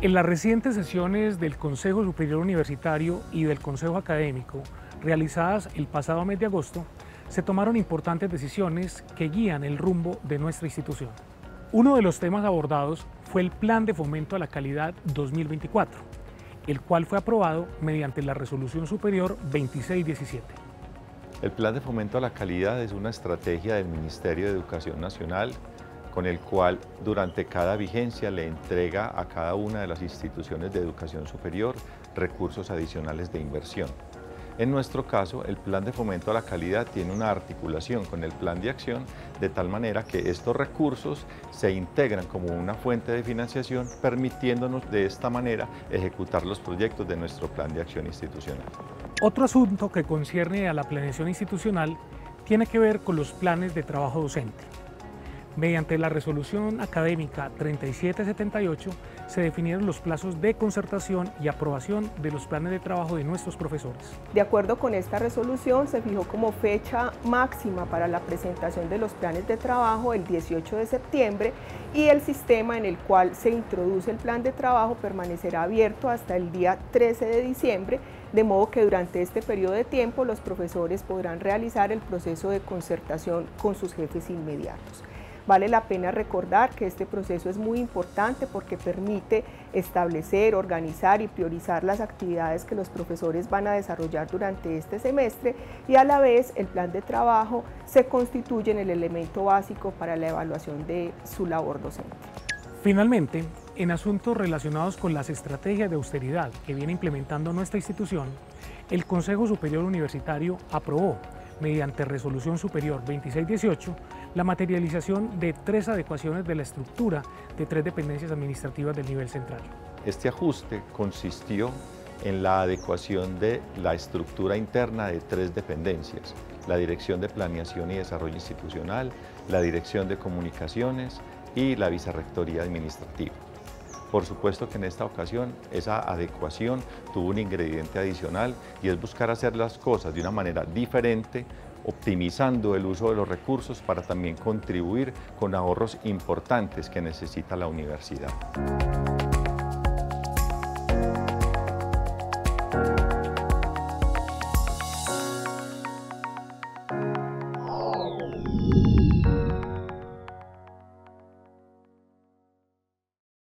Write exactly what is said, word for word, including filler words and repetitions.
En las recientes sesiones del Consejo Superior Universitario y del Consejo Académico, realizadas el pasado mes de agosto, se tomaron importantes decisiones que guían el rumbo de nuestra institución. Uno de los temas abordados fue el Plan de Fomento a la Calidad dos mil veinticuatro, el cual fue aprobado mediante la Resolución Superior veintiséis diecisiete. El Plan de Fomento a la Calidad es una estrategia del Ministerio de Educación Nacional con el cual durante cada vigencia le entrega a cada una de las instituciones de educación superior recursos adicionales de inversión. En nuestro caso, el Plan de Fomento a la Calidad tiene una articulación con el Plan de Acción de tal manera que estos recursos se integran como una fuente de financiación, permitiéndonos de esta manera ejecutar los proyectos de nuestro Plan de Acción institucional. Otro asunto que concierne a la planeación institucional tiene que ver con los planes de trabajo docente. Mediante la Resolución Académica treinta y siete setenta y ocho se definieron los plazos de concertación y aprobación de los planes de trabajo de nuestros profesores. De acuerdo con esta resolución, se fijó como fecha máxima para la presentación de los planes de trabajo el dieciocho de septiembre y el sistema en el cual se introduce el plan de trabajo permanecerá abierto hasta el día trece de diciembre, de modo que durante este periodo de tiempo los profesores podrán realizar el proceso de concertación con sus jefes inmediatos. Vale la pena recordar que este proceso es muy importante porque permite establecer, organizar y priorizar las actividades que los profesores van a desarrollar durante este semestre y a la vez el plan de trabajo se constituye en el elemento básico para la evaluación de su labor docente. Finalmente, en asuntos relacionados con las estrategias de austeridad que viene implementando nuestra institución, el Consejo Superior Universitario aprobó, mediante Resolución Superior veintiséis dieciocho, la materialización de tres adecuaciones de la estructura de tres dependencias administrativas del nivel central. Este ajuste consistió en la adecuación de la estructura interna de tres dependencias: la Dirección de Planeación y Desarrollo Institucional, la Dirección de Comunicaciones y la Vicerrectoría Administrativa. Por supuesto que en esta ocasión esa adecuación tuvo un ingrediente adicional y es buscar hacer las cosas de una manera diferente, optimizando el uso de los recursos para también contribuir con ahorros importantes que necesita la universidad.